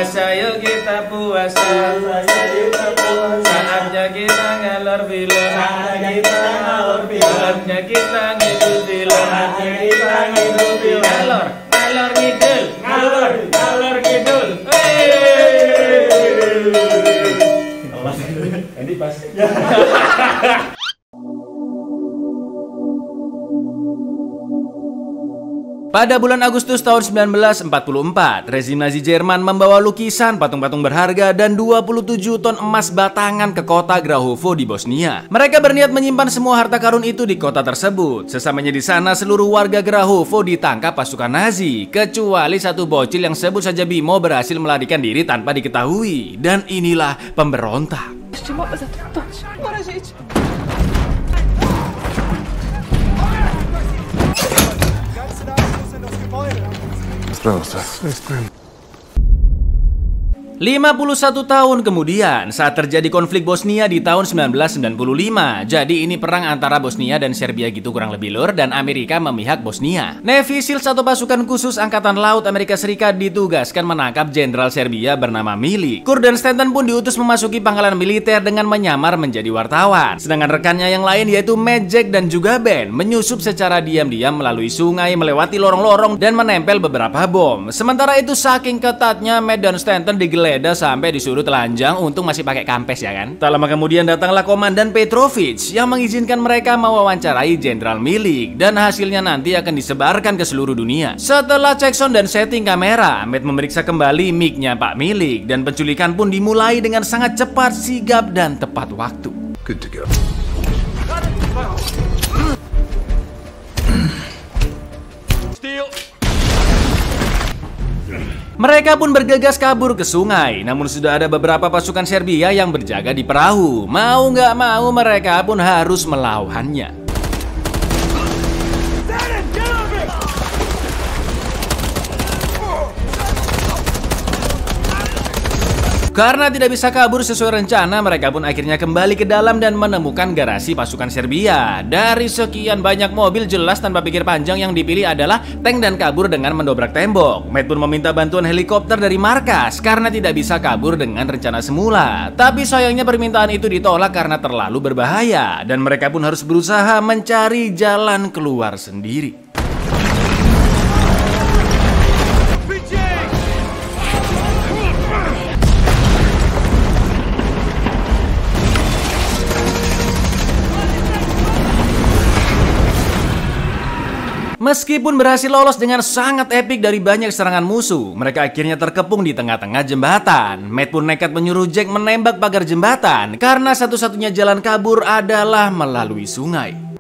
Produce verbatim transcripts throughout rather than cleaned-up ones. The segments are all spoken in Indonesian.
Puasa yuk kita puasa, saatnya kita ngalor film, saatnya kita ngidul film, ngalor, ngalor ngidul, ngalor, ngalor ngidul. Ini pas. Pada bulan Agustus tahun sembilan belas empat puluh empat, rezim Nazi Jerman membawa lukisan, patung-patung berharga, dan dua puluh tujuh ton emas batangan ke kota Grahovo di Bosnia. Mereka berniat menyimpan semua harta karun itu di kota tersebut. Sesamanya di sana, seluruh warga Grahovo ditangkap pasukan Nazi, kecuali satu bocil yang sebut saja Bimo berhasil melarikan diri tanpa diketahui. Dan inilah pemberontak. lima puluh satu tahun kemudian, saat terjadi konflik Bosnia di tahun sembilan belas sembilan puluh lima. Jadi ini perang antara Bosnia dan Serbia gitu kurang lebih lur, dan Amerika memihak Bosnia. Navy Seals atau pasukan khusus Angkatan Laut Amerika Serikat ditugaskan menangkap Jenderal Serbia bernama Milic. Kurt dan Stanton pun diutus memasuki pangkalan militer dengan menyamar menjadi wartawan. Sedangkan rekannya yang lain yaitu Matt, Jack, dan juga Ben menyusup secara diam-diam melalui sungai, melewati lorong-lorong, dan menempel beberapa bom. Sementara itu saking ketatnya, Matt dan Stanton digeledah sampai disuruh telanjang, untung masih pakai kampes ya kan. Tak lama kemudian datanglah Komandan Petrovic yang mengizinkan mereka mewawancarai Jenderal Milic, dan hasilnya nanti akan disebarkan ke seluruh dunia. Setelah cek sound dan setting kamera, Matt memeriksa kembali mic-nya Pak Milic, dan penculikan pun dimulai dengan sangat cepat, sigap, dan tepat waktu. Good to go. Mereka pun bergegas kabur ke sungai, namun sudah ada beberapa pasukan Serbia yang berjaga di perahu. Mau nggak mau mereka pun harus melawannya. Karena tidak bisa kabur sesuai rencana, mereka pun akhirnya kembali ke dalam dan menemukan garasi pasukan Serbia. Dari sekian banyak mobil, jelas tanpa pikir panjang yang dipilih adalah tank dan kabur dengan mendobrak tembok. Matt pun meminta bantuan helikopter dari markas karena tidak bisa kabur dengan rencana semula. Tapi sayangnya permintaan itu ditolak karena terlalu berbahaya, dan mereka pun harus berusaha mencari jalan keluar sendiri. Meskipun berhasil lolos dengan sangat epik dari banyak serangan musuh, mereka akhirnya terkepung di tengah-tengah jembatan. Matt pun nekat menyuruh Jack menembak pagar jembatan karena satu-satunya jalan kabur adalah melalui sungai.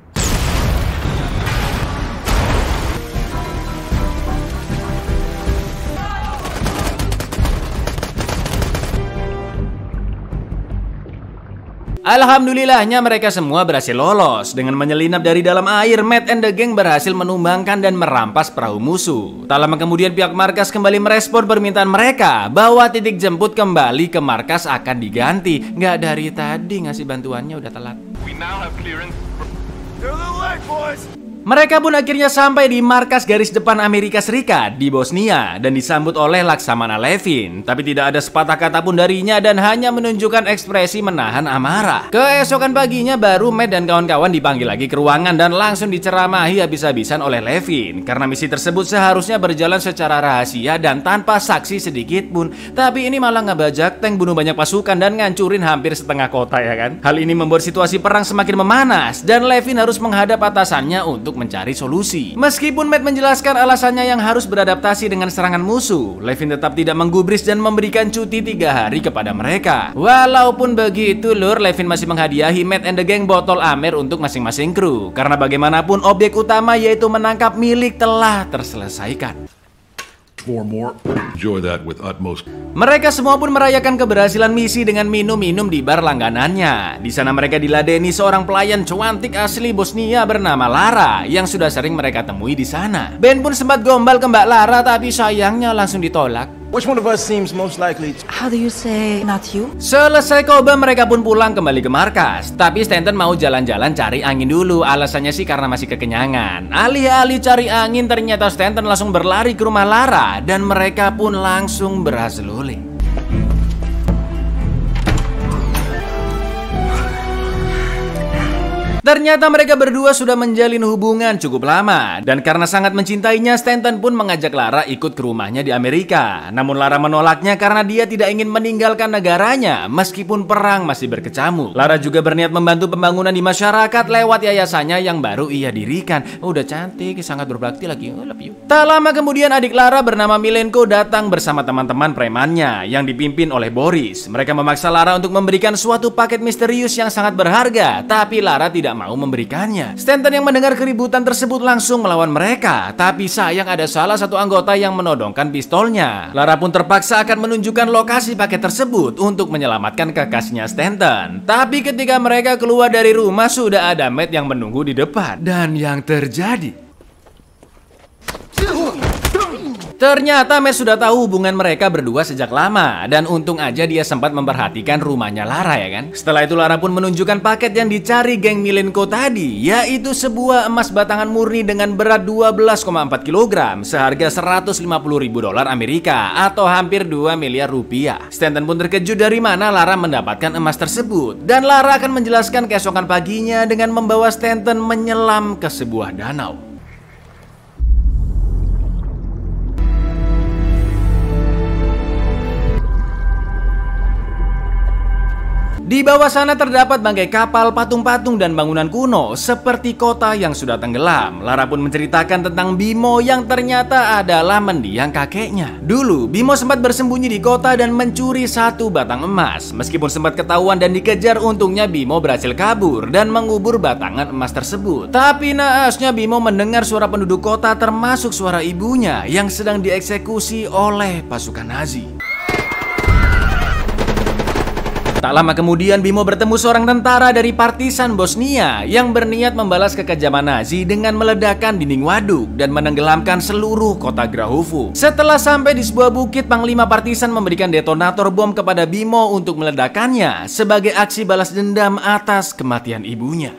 Alhamdulillahnya mereka semua berhasil lolos. Dengan menyelinap dari dalam air, Matt and the gang berhasil menumbangkan dan merampas perahu musuh. Tak lama kemudian pihak markas kembali merespon permintaan mereka bahwa titik jemput kembali ke markas akan diganti. Nggak dari tadi ngasih bantuannya udah telat. Mereka pun akhirnya sampai di markas garis depan Amerika Serikat di Bosnia dan disambut oleh Laksamana Levin. Tapi tidak ada sepatah kata pun darinya dan hanya menunjukkan ekspresi menahan amarah. Keesokan paginya baru Matt dan kawan-kawan dipanggil lagi ke ruangan dan langsung diceramahi habis-habisan oleh Levin. Karena misi tersebut seharusnya berjalan secara rahasia dan tanpa saksi sedikit pun. Tapi ini malah ngebajak tank, bunuh banyak pasukan dan ngancurin hampir setengah kota ya kan. Hal ini membuat situasi perang semakin memanas dan Levin harus menghadap atasannya untuk mencari solusi. Meskipun Matt menjelaskan alasannya yang harus beradaptasi dengan serangan musuh, Levin tetap tidak menggubris dan memberikan cuti tiga hari kepada mereka. Walaupun begitu lur, Levin masih menghadiahi Matt and the gang botol Amer untuk masing-masing kru. Karena bagaimanapun objek utama yaitu menangkap Milic telah terselesaikan. Four more. Enjoy that with utmost. Mereka semua pun merayakan keberhasilan misi dengan minum-minum di bar langganannya. Di sana mereka diladeni seorang pelayan cantik asli Bosnia bernama Lara yang sudah sering mereka temui di sana. Ben pun sempat gombal ke Mbak Lara tapi sayangnya langsung ditolak. Which one of us seems most likely to... How do you say not you? Selesai koba mereka pun pulang kembali ke markas. Tapi Stanton mau jalan-jalan cari angin dulu. Alasannya sih karena masih kekenyangan. Alih-alih cari angin ternyata Stanton langsung berlari ke rumah Lara dan mereka pun langsung berhasil oleh. Ternyata mereka berdua sudah menjalin hubungan cukup lama, dan karena sangat mencintainya, Stanton pun mengajak Lara ikut ke rumahnya di Amerika. Namun Lara menolaknya karena dia tidak ingin meninggalkan negaranya meskipun perang masih berkecamuk. Lara juga berniat membantu pembangunan di masyarakat lewat yayasannya yang baru ia dirikan. Udah cantik, sangat berbakti lagi. Oh, love you. Tak lama kemudian adik Lara bernama Milenko datang bersama teman-teman premannya yang dipimpin oleh Boris. Mereka memaksa Lara untuk memberikan suatu paket misterius yang sangat berharga, tapi Lara tidak mau memberikannya. Stanton yang mendengar keributan tersebut langsung melawan mereka, tapi sayang ada salah satu anggota yang menodongkan pistolnya. Lara pun terpaksa akan menunjukkan lokasi paket tersebut untuk menyelamatkan kekasihnya Stanton. Tapi ketika mereka keluar dari rumah sudah ada Matt yang menunggu di depan. Dan yang terjadi, ternyata Matt sudah tahu hubungan mereka berdua sejak lama, dan untung aja dia sempat memperhatikan rumahnya Lara, ya kan. Setelah itu Lara pun menunjukkan paket yang dicari geng Milenko tadi, yaitu sebuah emas batangan murni dengan berat dua belas koma empat kilogram seharga seratus lima puluh ribu dolar Amerika atau hampir dua miliar rupiah. Stanton pun terkejut dari mana Lara mendapatkan emas tersebut, dan Lara akan menjelaskan keesokan paginya dengan membawa Stanton menyelam ke sebuah danau. Di bawah sana terdapat bangkai kapal, patung-patung, dan bangunan kuno seperti kota yang sudah tenggelam. Lara pun menceritakan tentang Bimo yang ternyata adalah mendiang kakeknya. Dulu, Bimo sempat bersembunyi di kota dan mencuri satu batang emas. Meskipun sempat ketahuan dan dikejar, untungnya Bimo berhasil kabur dan mengubur batangan emas tersebut. Tapi naasnya Bimo mendengar suara penduduk kota termasuk suara ibunya yang sedang dieksekusi oleh pasukan Nazi. Tak lama kemudian Bimo bertemu seorang tentara dari partisan Bosnia yang berniat membalas kekejaman Nazi dengan meledakkan dinding waduk dan menenggelamkan seluruh kota Grahovo. Setelah sampai di sebuah bukit, Panglima partisan memberikan detonator bom kepada Bimo untuk meledakkannya sebagai aksi balas dendam atas kematian ibunya.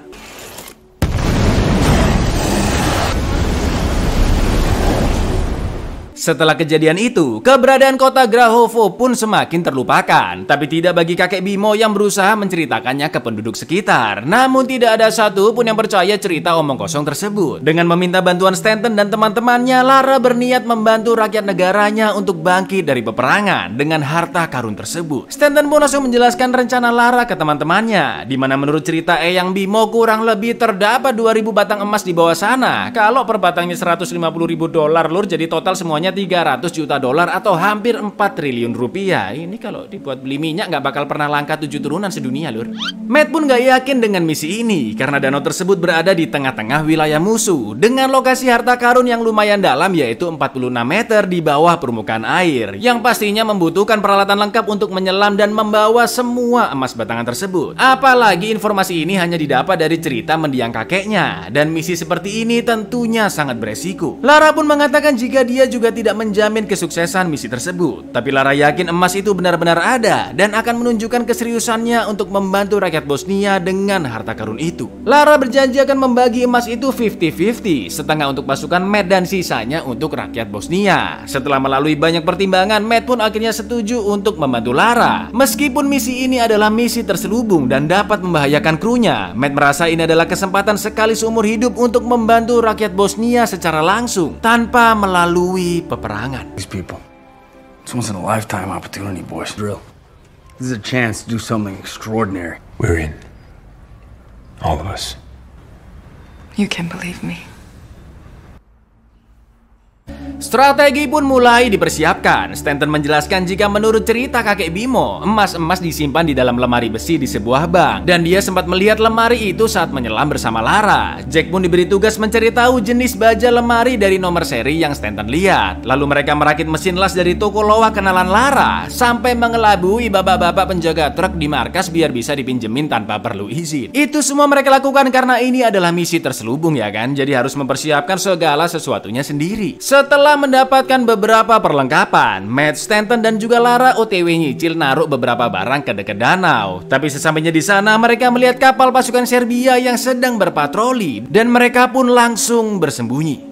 Setelah kejadian itu, keberadaan kota Grahovo pun semakin terlupakan. Tapi tidak bagi kakek Bimo yang berusaha menceritakannya ke penduduk sekitar. Namun tidak ada satu pun yang percaya cerita omong kosong tersebut. Dengan meminta bantuan Stanton dan teman-temannya, Lara berniat membantu rakyat negaranya untuk bangkit dari peperangan dengan harta karun tersebut. Stanton pun langsung menjelaskan rencana Lara ke teman-temannya, di mana menurut cerita Eyang Bimo kurang lebih terdapat dua ribu batang emas di bawah sana. Kalau per batangnya seratus lima puluh ribu dolar lur, jadi total semuanya tiga ratus juta dolar atau hampir empat triliun rupiah. Ini kalau dibuat beli minyak nggak bakal pernah langka tujuh turunan sedunia lur. Matt pun nggak yakin dengan misi ini karena danau tersebut berada di tengah-tengah wilayah musuh dengan lokasi harta karun yang lumayan dalam, yaitu empat puluh enam meter di bawah permukaan air, yang pastinya membutuhkan peralatan lengkap untuk menyelam dan membawa semua emas batangan tersebut. Apalagi informasi ini hanya didapat dari cerita mendiang kakeknya, dan misi seperti ini tentunya sangat beresiko. Lara pun mengatakan jika dia juga tidak menjamin kesuksesan misi tersebut, tapi Lara yakin emas itu benar-benar ada dan akan menunjukkan keseriusannya untuk membantu rakyat Bosnia dengan harta karun itu. Lara berjanji akan membagi emas itu lima puluh lima puluh, setengah untuk pasukan Matt dan sisanya untuk rakyat Bosnia. Setelah melalui banyak pertimbangan, Matt pun akhirnya setuju untuk membantu Lara. Meskipun misi ini adalah misi terselubung dan dapat membahayakan krunya, Matt merasa ini adalah kesempatan sekali seumur hidup untuk membantu rakyat Bosnia secara langsung tanpa melalui peperangan. These people. It's once in a lifetime opportunity, boys. Drill. This is a chance to do something extraordinary. We're in. All of us. You can believe me. Strategi pun mulai dipersiapkan. Stanton menjelaskan jika menurut cerita kakek Bimo, emas-emas disimpan di dalam lemari besi di sebuah bank, dan dia sempat melihat lemari itu saat menyelam bersama Lara. Jack pun diberi tugas mencari tahu jenis baja lemari dari nomor seri yang Stanton lihat. Lalu mereka merakit mesin las dari toko loak kenalan Lara sampai mengelabui bapak-bapak penjaga truk di markas biar bisa dipinjemin tanpa perlu izin. Itu semua mereka lakukan karena ini adalah misi terselubung, ya kan? Jadi harus mempersiapkan segala sesuatunya sendiri. Setelah mendapatkan beberapa perlengkapan, Matt, Stanton, dan juga Lara O T W nyicil naruh beberapa barang ke dekat danau. Tapi sesampainya di sana, mereka melihat kapal pasukan Serbia yang sedang berpatroli, dan mereka pun langsung bersembunyi.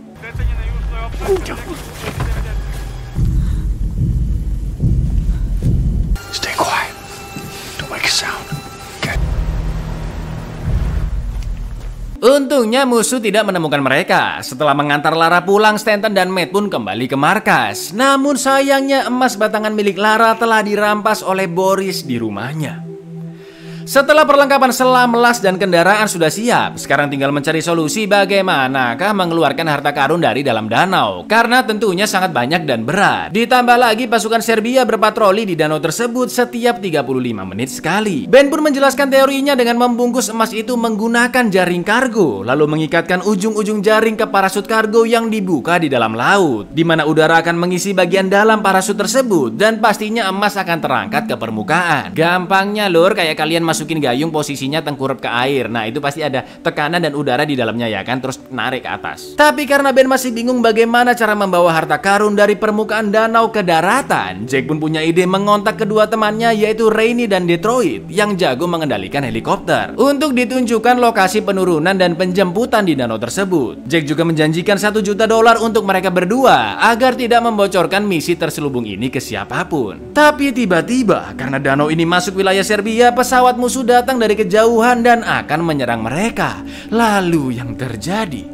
Stay quiet. Don't make a sound. Okay. Untungnya musuh tidak menemukan mereka. Setelah mengantar Lara pulang, Stanton dan Matt pun kembali ke markas. Namun sayangnya emas batangan milik Lara telah dirampas oleh Boris di rumahnya. Setelah perlengkapan selam, las, dan kendaraan sudah siap, sekarang tinggal mencari solusi bagaimanakah mengeluarkan harta karun dari dalam danau. Karena tentunya sangat banyak dan berat. Ditambah lagi pasukan Serbia berpatroli di danau tersebut setiap tiga puluh lima menit sekali. Ben pun menjelaskan teorinya dengan membungkus emas itu menggunakan jaring kargo, lalu mengikatkan ujung-ujung jaring ke parasut kargo yang dibuka di dalam laut, di mana udara akan mengisi bagian dalam parasut tersebut, dan pastinya emas akan terangkat ke permukaan. Gampangnya lur, kayak kalian masuk masukin gayung posisinya tengkurap ke air. Nah itu pasti ada tekanan dan udara di dalamnya ya kan, terus narik ke atas. Tapi karena Ben masih bingung bagaimana cara membawa harta karun dari permukaan danau ke daratan, Jack pun punya ide mengontak kedua temannya yaitu Rainy dan Detroit yang jago mengendalikan helikopter untuk ditunjukkan lokasi penurunan dan penjemputan di danau tersebut. Jack juga menjanjikan satu juta dolar untuk mereka berdua agar tidak membocorkan misi terselubung ini ke siapapun. Tapi tiba-tiba karena danau ini masuk wilayah Serbia, pesawat musuh datang dari kejauhan dan akan menyerang mereka. Lalu yang terjadi?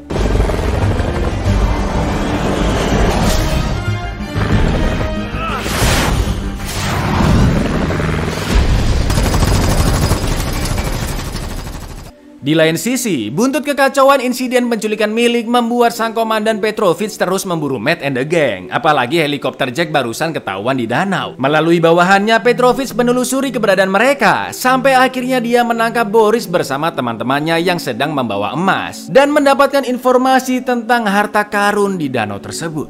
Di lain sisi, buntut kekacauan insiden penculikan milik membuat sang komandan Petrovic terus memburu Matt and the gang. Apalagi helikopter Jack barusan ketahuan di danau. Melalui bawahannya, Petrovic menelusuri keberadaan mereka. Sampai akhirnya dia menangkap Boris bersama teman-temannya yang sedang membawa emas. Dan mendapatkan informasi tentang harta karun di danau tersebut.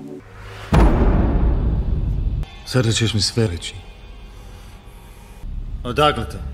Sada ćeš mi sve reći. Odakle to?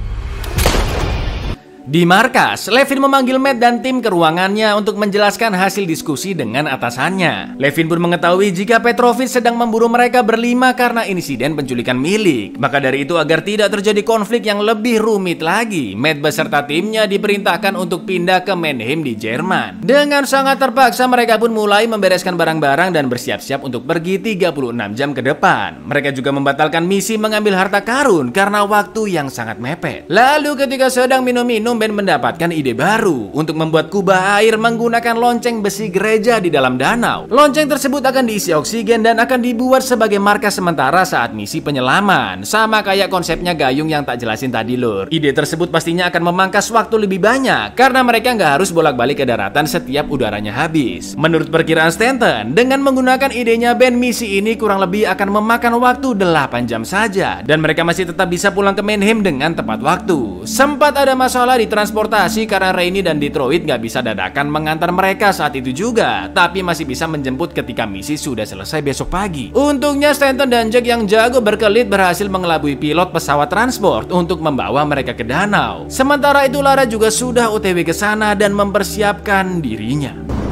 Di markas, Levin memanggil Matt dan tim ke ruangannya untuk menjelaskan hasil diskusi dengan atasannya. Levin pun mengetahui jika Petrovic sedang memburu mereka berlima karena insiden penculikan milik. Maka dari itu agar tidak terjadi konflik yang lebih rumit lagi, Matt beserta timnya diperintahkan untuk pindah ke Mannheim di Jerman. Dengan sangat terpaksa mereka pun mulai membereskan barang-barang dan bersiap-siap untuk pergi tiga puluh enam jam ke depan. Mereka juga membatalkan misi mengambil harta karun karena waktu yang sangat mepet. Lalu ketika sedang minum-minum, Ben mendapatkan ide baru untuk membuat kubah air menggunakan lonceng besi gereja di dalam danau. Lonceng tersebut akan diisi oksigen dan akan dibuat sebagai markas sementara saat misi penyelaman. Sama kayak konsepnya gayung yang tak jelasin tadi lur. Ide tersebut pastinya akan memangkas waktu lebih banyak karena mereka nggak harus bolak-balik ke daratan setiap udaranya habis. Menurut perkiraan Stanton, dengan menggunakan idenya Ben, misi ini kurang lebih akan memakan waktu delapan jam saja dan mereka masih tetap bisa pulang ke Mannheim dengan tepat waktu. Sempat ada masalah di transportasi karena Rainy dan Detroit gak bisa dadakan mengantar mereka saat itu juga, tapi masih bisa menjemput ketika misi sudah selesai besok pagi. Untungnya Stanton dan Jack yang jago berkelit berhasil mengelabui pilot pesawat transport untuk membawa mereka ke danau. Sementara itu Lara juga sudah O T W ke sana dan mempersiapkan dirinya.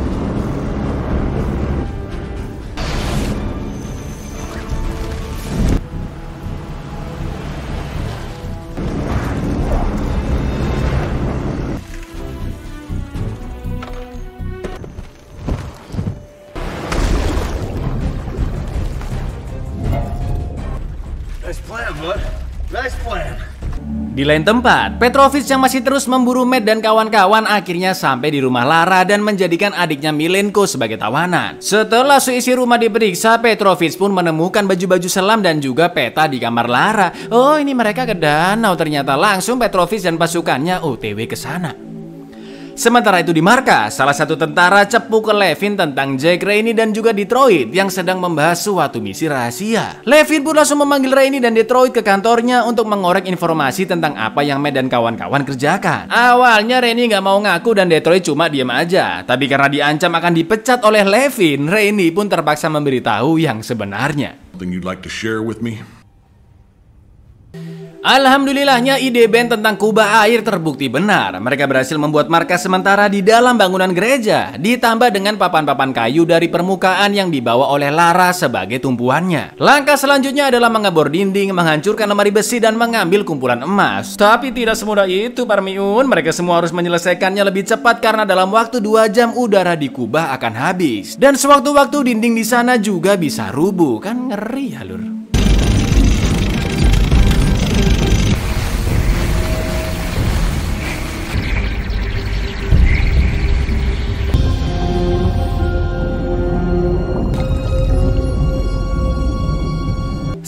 Di lain tempat, Petrovic yang masih terus memburu Matt dan kawan-kawan akhirnya sampai di rumah Lara dan menjadikan adiknya Milenko sebagai tawanan. Setelah seisi rumah diperiksa, Petrovic pun menemukan baju-baju selam dan juga peta di kamar Lara. Oh, ini mereka ke danau ternyata. Langsung Petrovic dan pasukannya O T W ke sana. Sementara itu di markas, salah satu tentara cepu ke Levin tentang Jack, Rainy, dan juga Detroit yang sedang membahas suatu misi rahasia. Levin pun langsung memanggil Rainy dan Detroit ke kantornya untuk mengorek informasi tentang apa yang Matt dan kawan-kawan kerjakan. Awalnya Rainy nggak mau ngaku dan Detroit cuma diem aja. Tapi karena diancam akan dipecat oleh Levin, Rainy pun terpaksa memberitahu yang sebenarnya. Something you'd like to share with me? Alhamdulillahnya ide Ben tentang kubah air terbukti benar. Mereka berhasil membuat markas sementara di dalam bangunan gereja, ditambah dengan papan-papan kayu dari permukaan yang dibawa oleh Lara sebagai tumpuannya. Langkah selanjutnya adalah mengebor dinding, menghancurkan lemari besi, dan mengambil kumpulan emas. Tapi tidak semudah itu Parmiun. Mereka semua harus menyelesaikannya lebih cepat karena dalam waktu dua jam udara di kubah akan habis. Dan sewaktu-waktu dinding di sana juga bisa rubuh. Kan ngeri ya lur.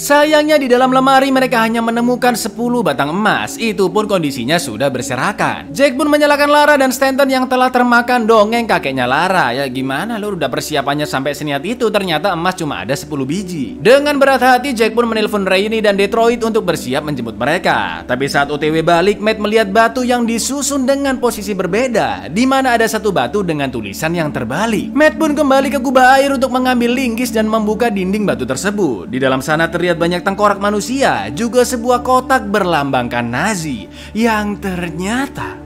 Sayangnya di dalam lemari mereka hanya menemukan sepuluh batang emas, itu pun kondisinya sudah berserakan. Jack pun menyalahkan Lara dan Stanton yang telah termakan dongeng kakeknya Lara. Ya gimana lo udah persiapannya sampai seniat itu, ternyata emas cuma ada sepuluh biji. Dengan berat hati Jack pun menelpon Rainey dan Detroit untuk bersiap menjemput mereka. Tapi saat O T W balik, Matt melihat batu yang disusun dengan posisi berbeda, di mana ada satu batu dengan tulisan yang terbalik. Matt pun kembali ke kubah air untuk mengambil linggis dan membuka dinding batu tersebut. Di dalam sana terlihat banyak tengkorak manusia, juga sebuah kotak berlambangkan Nazi yang ternyata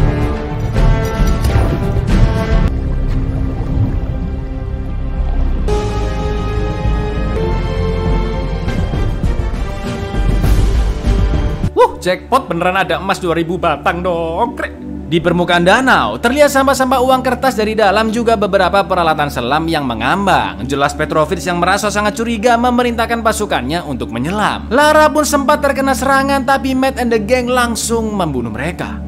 Wuh, jackpot, beneran ada emas dua ribu batang dong. Krek. Di permukaan danau, terlihat sampah-sampah uang kertas dari dalam, juga beberapa peralatan selam yang mengambang. Jelas Petrovich yang merasa sangat curiga memerintahkan pasukannya untuk menyelam. Lara pun sempat terkena serangan, tapi Matt and the gang langsung membunuh mereka.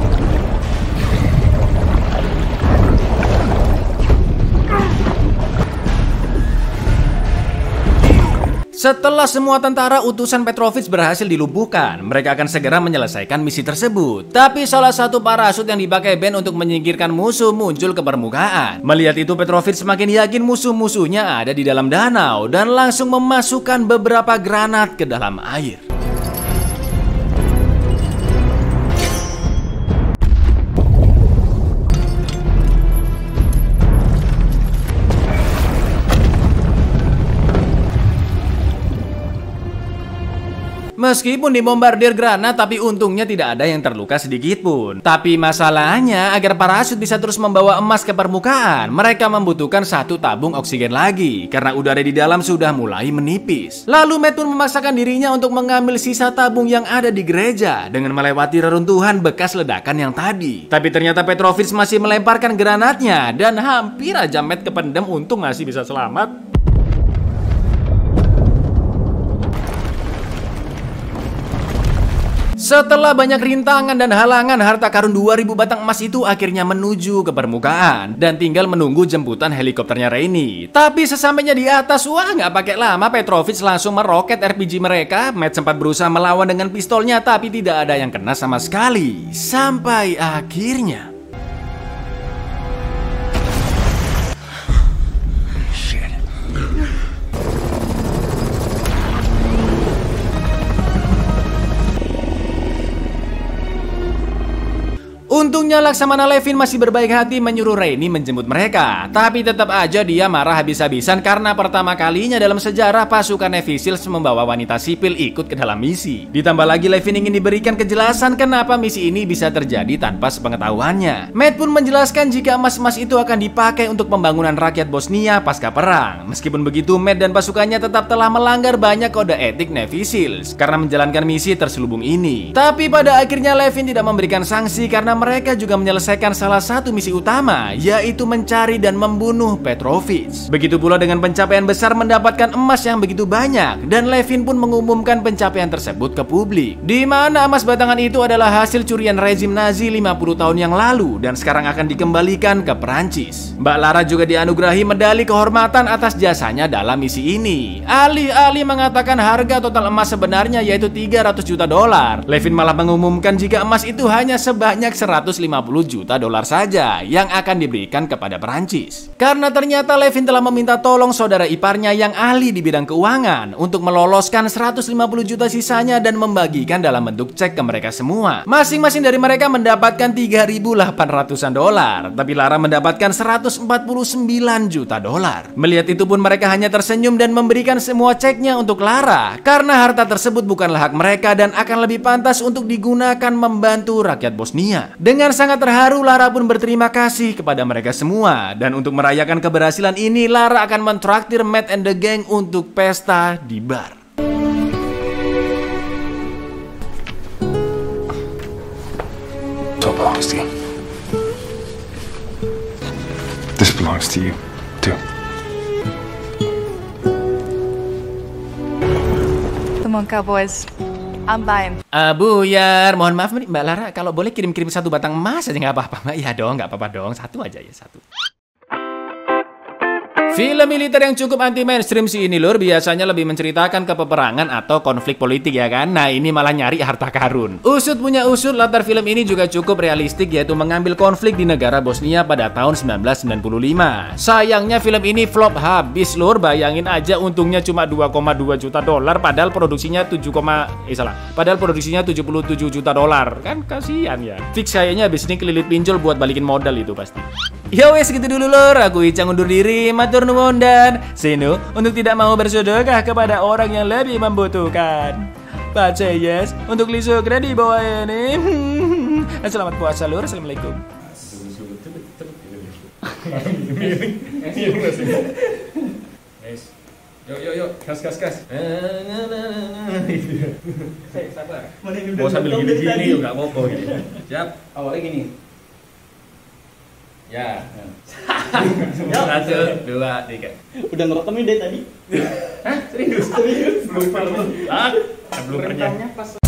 Setelah semua tentara utusan Petrovich berhasil dilumpuhkan, mereka akan segera menyelesaikan misi tersebut. Tapi salah satu parasut yang dipakai Ben untuk menyingkirkan musuh muncul ke permukaan. Melihat itu, Petrovich semakin yakin musuh-musuhnya ada di dalam danau dan langsung memasukkan beberapa granat ke dalam air. Meskipun dibombardir granat, tapi untungnya tidak ada yang terluka sedikit pun. Tapi masalahnya, agar parasut bisa terus membawa emas ke permukaan, mereka membutuhkan satu tabung oksigen lagi, karena udara di dalam sudah mulai menipis. Lalu Matt pun memaksakan dirinya untuk mengambil sisa tabung yang ada di gereja, dengan melewati reruntuhan bekas ledakan yang tadi. Tapi ternyata Petrovich masih melemparkan granatnya, dan hampir aja Matt kependem, untung masih bisa selamat. Setelah banyak rintangan dan halangan, harta karun dua ribu batang emas itu akhirnya menuju ke permukaan dan tinggal menunggu jemputan helikopternya Rainey. Tapi sesampainya di atas, wah nggak pakai lama, Petrovich langsung meroket R P G mereka. Matt sempat berusaha melawan dengan pistolnya, tapi tidak ada yang kena sama sekali. Sampai akhirnya untungnya Laksamana Levin masih berbaik hati menyuruh Rainey menjemput mereka. Tapi tetap aja dia marah habis-habisan karena pertama kalinya dalam sejarah pasukan Navy Seals membawa wanita sipil ikut ke dalam misi. Ditambah lagi Levin ingin diberikan kejelasan kenapa misi ini bisa terjadi tanpa sepengetahuannya. Matt pun menjelaskan jika emas-emas itu akan dipakai untuk pembangunan rakyat Bosnia pasca perang. Meskipun begitu, Matt dan pasukannya tetap telah melanggar banyak kode etik Navy Seals karena menjalankan misi terselubung ini. Tapi pada akhirnya Levin tidak memberikan sanksi karena mereka juga menyelesaikan salah satu misi utama, yaitu mencari dan membunuh Petrovich. Begitu pula dengan pencapaian besar mendapatkan emas yang begitu banyak, dan Levin pun mengumumkan pencapaian tersebut ke publik, di mana emas batangan itu adalah hasil curian rezim Nazi lima puluh tahun yang lalu dan sekarang akan dikembalikan ke Perancis. Mbak Lara juga dianugerahi medali kehormatan atas jasanya dalam misi ini. Alih-alih mengatakan harga total emas sebenarnya yaitu tiga ratus juta dolar, Levin malah mengumumkan jika emas itu hanya sebanyak seratus lima puluh juta dolar saja yang akan diberikan kepada Perancis. Karena ternyata Levin telah meminta tolong saudara iparnya yang ahli di bidang keuangan untuk meloloskan seratus lima puluh juta sisanya dan membagikan dalam bentuk cek ke mereka semua. Masing-masing dari mereka mendapatkan tiga ribu delapan ratusan dolar, tapi Lara mendapatkan seratus empat puluh sembilan juta dolar. Melihat itu pun mereka hanya tersenyum dan memberikan semua ceknya untuk Lara, karena harta tersebut bukanlah hak mereka dan akan lebih pantas untuk digunakan membantu rakyat Bosnia. Dengan sangat terharu, Lara pun berterima kasih kepada mereka semua. Dan untuk merayakan keberhasilan ini, Lara akan mentraktir Matt and the gang untuk pesta di bar. So belongs to you. This belongs to you, too. Come on, cowboys. I'm buying. Uh, Buyar, mohon maaf Mbak Lara, kalau boleh kirim-kirim satu batang emas aja nggak apa-apa Mbak. Iya dong, nggak apa-apa dong, satu aja ya, satu. Film militer yang cukup anti mainstream sih ini lur, biasanya lebih menceritakan kepeperangan atau konflik politik ya kan. Nah ini malah nyari harta karun. Usut punya usut, latar film ini juga cukup realistik, yaitu mengambil konflik di negara Bosnia pada tahun seribu sembilan ratus sembilan puluh lima. Sayangnya film ini flop habis lur, bayangin aja untungnya cuma dua koma dua juta dolar padahal produksinya tujuh, eh salah, padahal produksinya tujuh puluh tujuh juta dolar. Kan kasihan ya. Fix kayaknya abis ini kelilit pinjol buat balikin modal itu pasti. Ya wes gitu dulu lor, aku Icang undur diri, matur nuwun dan seno untuk tidak mau bersedekah kepada orang yang lebih membutuhkan. Baca yes untuk lisuk di bawah ini. Selamat puasa lur, assalamualaikum. Yuk yuk yuk, gas gas gas. Sabar. Mau sambil gini-gini juga apa-apa gitu. Siap. Awalnya gini. Ya. Satu, dua, tiga. Udah ngerekamnya dari tadi? Hah? Serius? Serius? Belum belum. Ah, belum pernah. Pas